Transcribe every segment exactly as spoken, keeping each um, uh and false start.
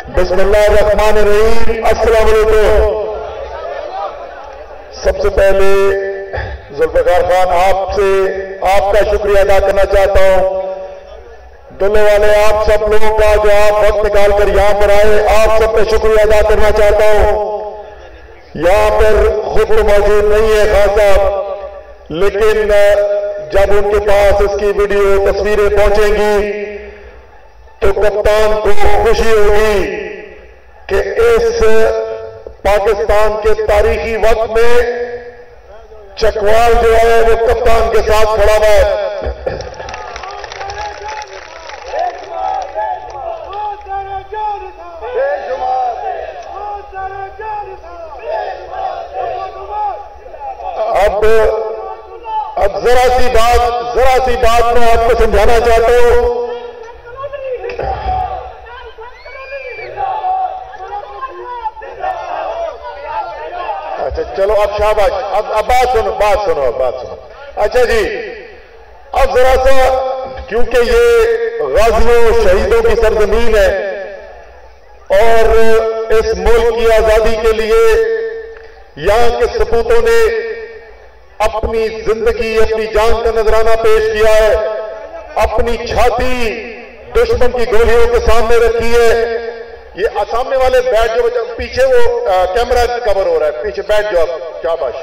बिस्मिल्लाहिर्रहमानिर्रहीम। अस्सलाम वालेकुम। सबसे पहले जुल्फिकार खान आपसे आपका शुक्रिया अदा करना चाहता हूं। दुल्हे वाले आप सब लोगों का जो आप वक्त निकाल कर यहां पर आए, आप सबका शुक्रिया अदा करना चाहता हूं। यहां पर खुद तो मौजूद नहीं है खान साहब, लेकिन जब उनके पास इसकी वीडियो तस्वीरें पहुंचेंगी तो कप्तान को खुशी होगी कि इस पाकिस्तान के तारीखी वक्त में चकवाल जो है वो कप्तान के साथ खड़ा हुआ है। अब अब जरा सी बात जरा सी बात मैं आपको समझाना चाहता हूं। अच्छा चलो अब शाबाश, अब अब बात सुनो बात सुनो अब बात सुनो। अच्छा जी, अब जरा सा, क्योंकि ये गाजियों शहीदों की सरजमीन है और इस मुल्क की आजादी के लिए यहां के सपूतों ने अपनी जिंदगी अपनी जान का नजराना पेश किया है, अपनी छाती दुश्मन की गोलियों के सामने रखी है। ये सामने वाले बैठ जो पीछे वो आ, कैमरा कवर हो रहा है, पीछे बैठ जाओ आप, शाबाश।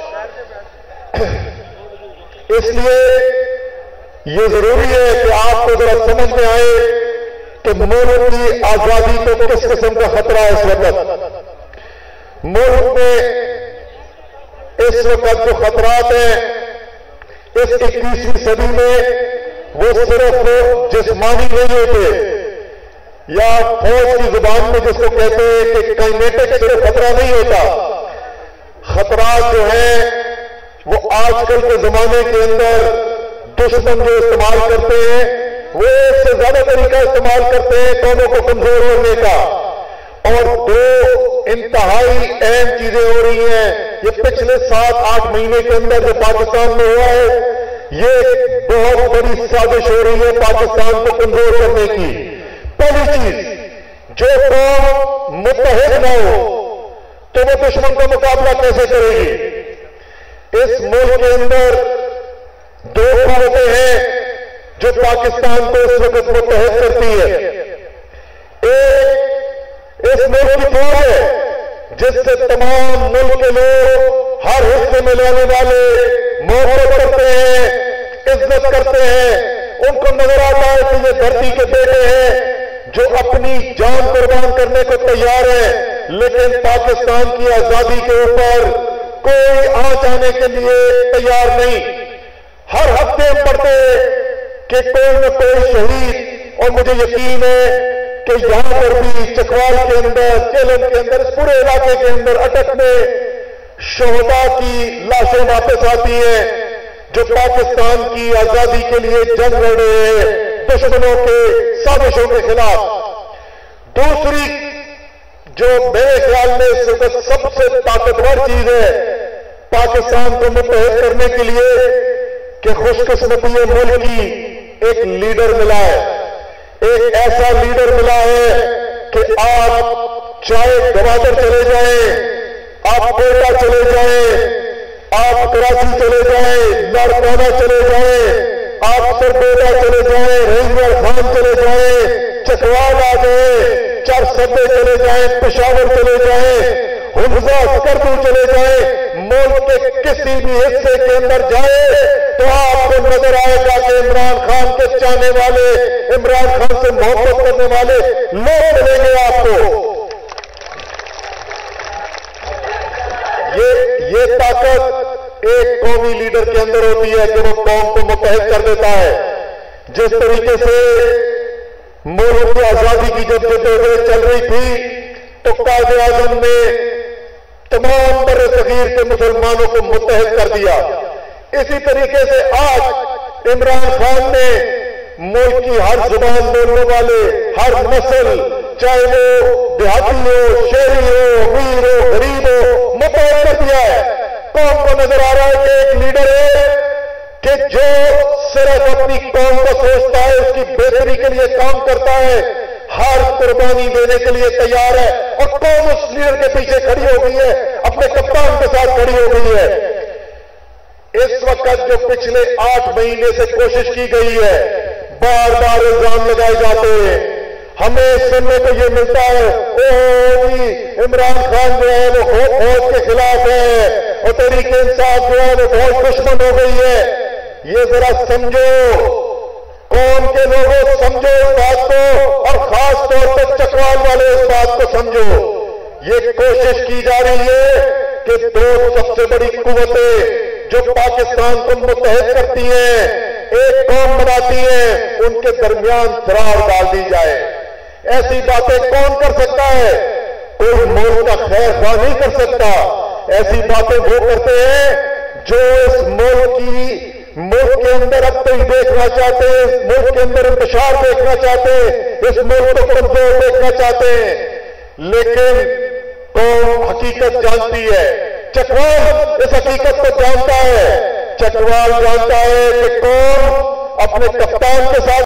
इसलिए ये जरूरी है कि आपको जरा समझ में आए कि मुल्क की आजादी को किस किस्म का खतरा है इस वक्त। मुल्क में इस वक्त जो खतरात हैं इस इक्कीसवीं सदी में वो सिर्फ जिस्मानी नहीं होते, या फौज की जुबान में जिसको कहते हैं कि काइनेटिक सिर्फ खतरा नहीं होता। खतरात जो है वो आजकल के जमाने के अंदर दुश्मन जो इस्तेमाल करते हैं वो एक से ज्यादा तरीका इस्तेमाल करते हैं कौमों को कमजोर होने का। और दो इंतहाई अहम चीजें हो रही हैं ये पिछले सात आठ महीने के अंदर जो पाकिस्तान में हुआ है, ये बहुत बड़ी साजिश हो रही है पाकिस्तान को कमजोर करने की। पहली चीज, जो कौम मुत्तहिद न हो तो वो दुश्मन का मुकाबला कैसे करेगी। इस मुल्क के अंदर दो कुव्वतें हैं जो पाकिस्तान को इस वक्त मुत्तहिद करती है। एक इस मुल्क की फौज है जिससे तमाम मुल्क के लोग हर हिस्से में रहने वाले मोहब्बत करते हैं, इज्जत करते हैं। उनको नजर आता है कि ये धरती के बेटे हैं जो अपनी जान कुर्बान करने को तैयार है, लेकिन पाकिस्तान की आजादी के ऊपर कोई आंच आने के लिए तैयार नहीं। हर हफ्ते हम पढ़ते कि कोई न कोई शहीद, और मुझे यकीन है कि यहां पर भी चकवाल के अंदर, केलम के अंदर, इस पूरे इलाके के अंदर अटक में शोहदा की लाशें वापस आती हैं जो पाकिस्तान की आजादी के लिए जंग लड़ रहे हैं दुश्मनों के साजिशों के खिलाफ। दूसरी जो मेरे ख्याल में इस वक्त सबसे ताकतवर चीज है पाकिस्तान को मुत्तहिद करने के लिए कि खुशकिस्मती मुल्क की एक लीडर मिला है। एक ऐसा लीडर मिला है कि आप चाहे गवादर चले जाएं, आप कोयटा चले जाएं, आप कराची चले जाएं, नारकोना चले जाएं, आप सरगोदा चले जाएं, रेंजर खान चले जाएं, चकवाल आ जाए, चार सब्बे चले जाएं, पेशावर चले जाएं, हुंजा स्कर्दू चले जाएं, मुल्क के किसी भी हिस्से के अंदर जाए तो आपको नजर आएगा कि इमरान खान के चाहने वाले, इमरान खान से मोहब्बत करने वाले लोग मिलेंगे आपको। ये ये ताकत एक कौमी लीडर के अंदर होती है कि वो कौम को मुत्तहिद कर देता है। जिस तरीके से मुल्क की आजादी की जब जद्दोजहद चल रही थी तो कायदे आजम ने तमाम बर्रे सगीर के मुसलमानों को मुत्तहिद कर दिया। इसी तरीके से आज इमरान खान ने मुल्क की हर जुबान बोलने वाले, हर नस्ल, चाहे वो देहाती हो, शहरी हो, अमीर हो, गरीब हो, मुत्तहिद कर दिया है। कौम को नजर आ रहा है कि एक लीडर है कि जो सिर्फ अपनी कौम को सोचता है, उसकी बेहतरी के लिए काम करता है, हर कुर्बानी देने के लिए तैयार है और कौम उस लीडर के पीछे खड़ी हो गई है, अपने कप्तान के साथ खड़ी हो गई है। इस वक्त जो पिछले आठ महीने से कोशिश की गई है, बार बार इल्जाम लगाए जाते हैं, हमें सुनने को ये मिलता है ओ जी इमरान खान जो है वो फौज के खिलाफ है और तहरीक इंसाफ जो है वो बहुत दुश्मन हो गई है। ये जरा समझो, कौम के लोगों समझो इस बात को, और खास तौर पर चकवाल वाले इस बात को समझो। ये कोशिश की जा रही है कि दो सबसे बड़ी कुव्वतें जो पाकिस्तान को मुत्तहद करती हैं, एक कौम बनाती हैं, उनके दरमियान दरार डाल दी जाए। ऐसी बातें कौन कर सकता है? कोई मुल्क का खैर ख्वाह नहीं कर सकता। ऐसी बातें वो करते हैं जो इस मुल्क की मुल्क के अंदर अब तक देखना चाहते हैं, इस मुल्क के अंदर इंतशार देखना चाहते हैं, इस मुल्क को कमजोर देखना चाहते हैं। लेकिन कौम हकीकत जानती है, चकवाल इस हकीकत को जानता है। चकवाल जानता है कि कौम अपने कप्तान के साथ